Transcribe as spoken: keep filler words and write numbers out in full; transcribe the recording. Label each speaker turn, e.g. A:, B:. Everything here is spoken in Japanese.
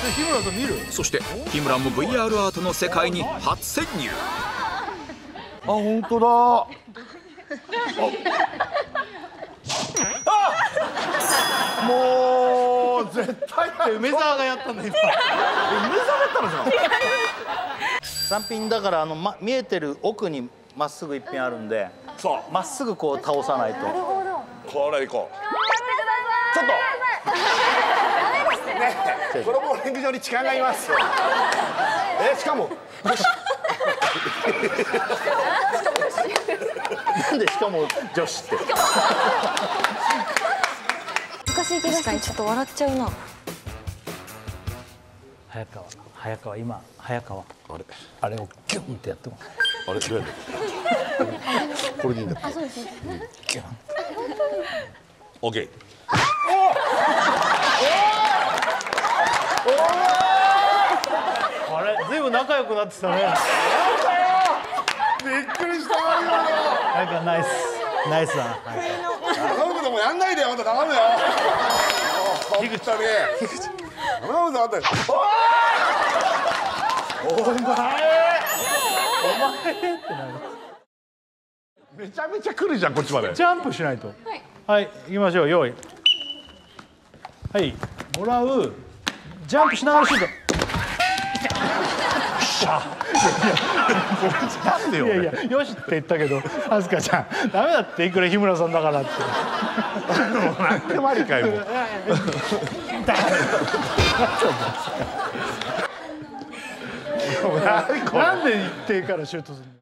A: 日村さん見る？
B: そして日村も ブイアール アートの世界に初潜入。
A: あ、本当だ。あもう絶対梅沢がやったんだ今。梅沢がやったのじゃん。三品だからあの、ま、見えてる奥にまっすぐ一品あるんで、そうまっすぐこう倒さないと。これいこう。ちょっと。ね、このボーリング場に痴漢がいます。え、しかも。なんでしかも女子って。
C: 昔確かにちょっと笑っちゃうな。
D: 早川、早川今早川。
A: あれ、
D: あれをギュンってやっても。
A: あれどうやる？これでいいんだっけ？
C: あ、そうです。
D: ギュン。
A: オッケー。
D: あれ、ずいぶん仲良くなってたね。
A: びっくりしたわ今の。
D: なんかナイスナイスだ。
A: 頼むこともやんないでよ、あんた頼むよ。樋口だね。樋口。頼むぞあんた。お前。お前ってなる。めちゃめちゃ来るじゃんこっちまで。
D: ジャンプしないと。はい、行きましょう。用意。はい、もらう。ジャンプしながらシュート。
A: なんでよ。
D: いやいや、よしって言ったけど、飛鳥ちゃん、ダメだっていくら日村さんだからって。
A: なんでもありかよ。もう
D: なんで一定からシュートするの？